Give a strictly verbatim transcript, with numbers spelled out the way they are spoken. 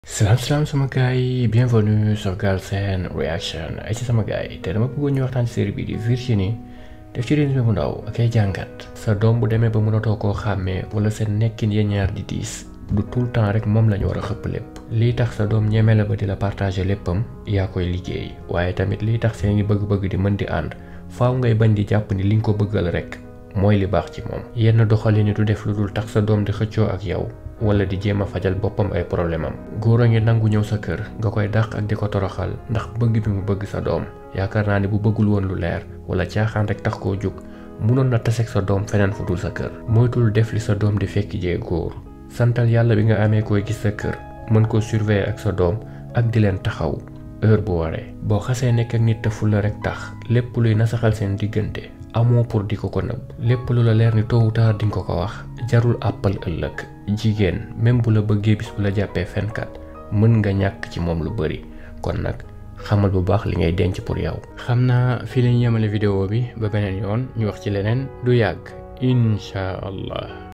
Salam salam sama gars yi bienvenue sur Galsen Reaction ay ci sama gars yi te dama bëggoon ñu waxtaan ci série bi di Virginie def ci résumé bu ndaw ak ay jàngat sa doom bu demee ba mënatoo koo xàmmee wala seen nekkin ya ñaar di diis du tout le temps rek moom lañu war a xëpp lépp lii tax sa doom ñeme la ba di la partager léppam yaa koy liggéey waaye tamit lii tax seeni bëgg-bëgg di mën di ànd faaw ngay bañ di jàpp ni li nga ko bëggal rek mooy li baax ci moom yenn doxalin ni du def lu dul tax sa doom di xëccoo ak yow wala di jéem a fajal boppam ay problème am góor a ngi nangu ñëw sa kër nga koy dàq ak di ko toroxal ndax bëgg bi mu bëgg sa doom yaakaar naa ne bu bëggul woon lu leer wala caaxaan rek tax koo jóg munoon na taseeg sa doom feneen fu dul sa kër moytul def li sa doom di fekki jee góor santal yàlla bi nga amee koy gis sa kër mën ko surveiller ak sa doom ak di leen taxaw heure bu waree boo xasee nekk ak nit te fu la rek tax lépp luy nasaxal seen diggante amoo pour di ko ko nëbb lépp lu la leer ni tôt ou tard di nga ko ko wax jarul àppal ëllëg jigéen même bu la bëggee bis bu la jàppee fenkat mën nga ñàkk ci moom lu bari kon nag xamal bu baax li ngay denc pour yow. xam naa fii lañu yemale vidéo bi ba beneen yoon ñu wax ci leneen du yàgg incha allah.